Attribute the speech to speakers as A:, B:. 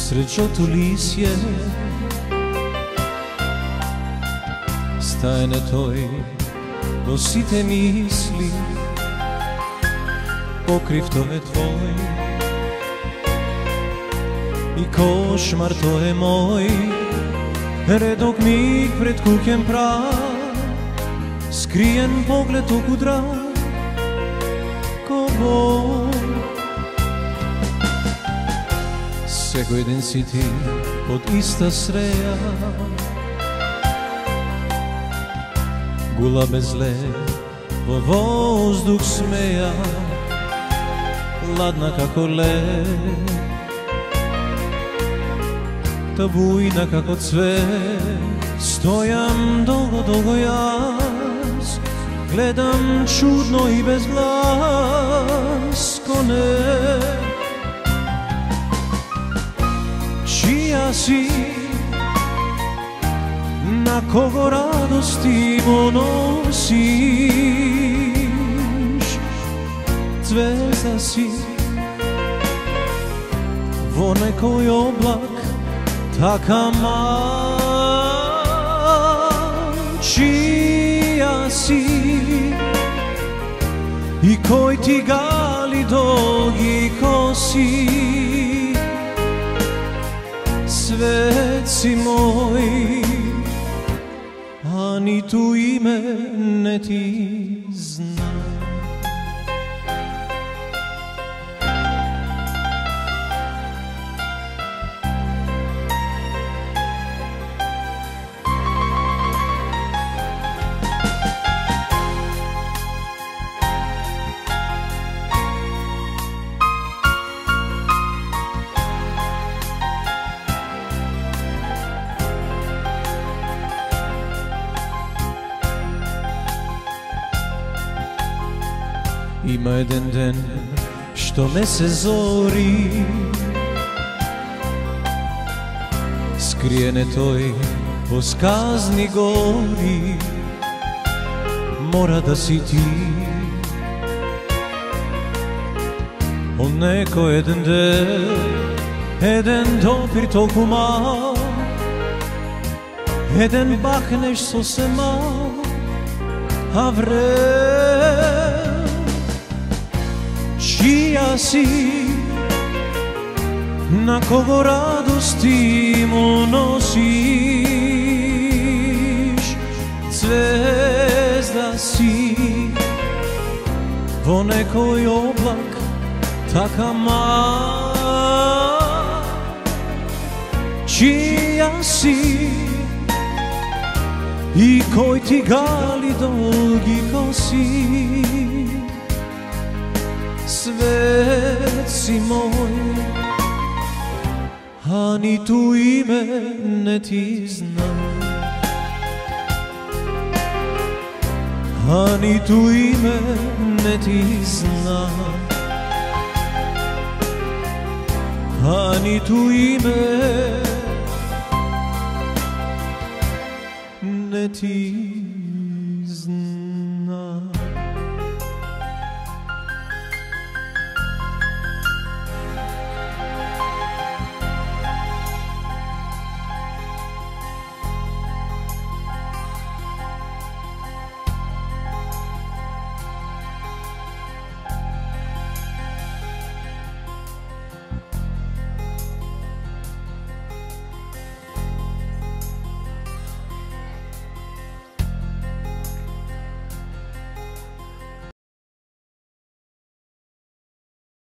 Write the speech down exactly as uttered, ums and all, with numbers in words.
A: Сречното листje стане тој во сите мисли, покрив тој е твој и кошмар тој е мој. Редок миг пред куќен праг, скриен поглед толку драг, ко Бог. Секој ден си ти под иста среја, гула без лед во воздух смеја, ладна како лед, та бујна како цвет. Стојам долго, долго јас, гледам чудно и без глас кон неа. Чија си, на кого радости му носиш? Звезда си во некој облак, така мал. Чија си и кој ти гали долги коси? Свет си мој, а ниту име не ти знам. Има еден ден што не се зори, скриен е тој во сказни гори. Мора да си ти. О некој еден ден, еден допир толку мал, еден бахнеш сосем мал, а време. Чија си, на кого радости му носиш? Звезда си во некој облак, така мал. Чија си и кој ти гали долги коси? Свет си мој, а ниту име не ти знам. А ниту име не ти знам. А ниту име не ти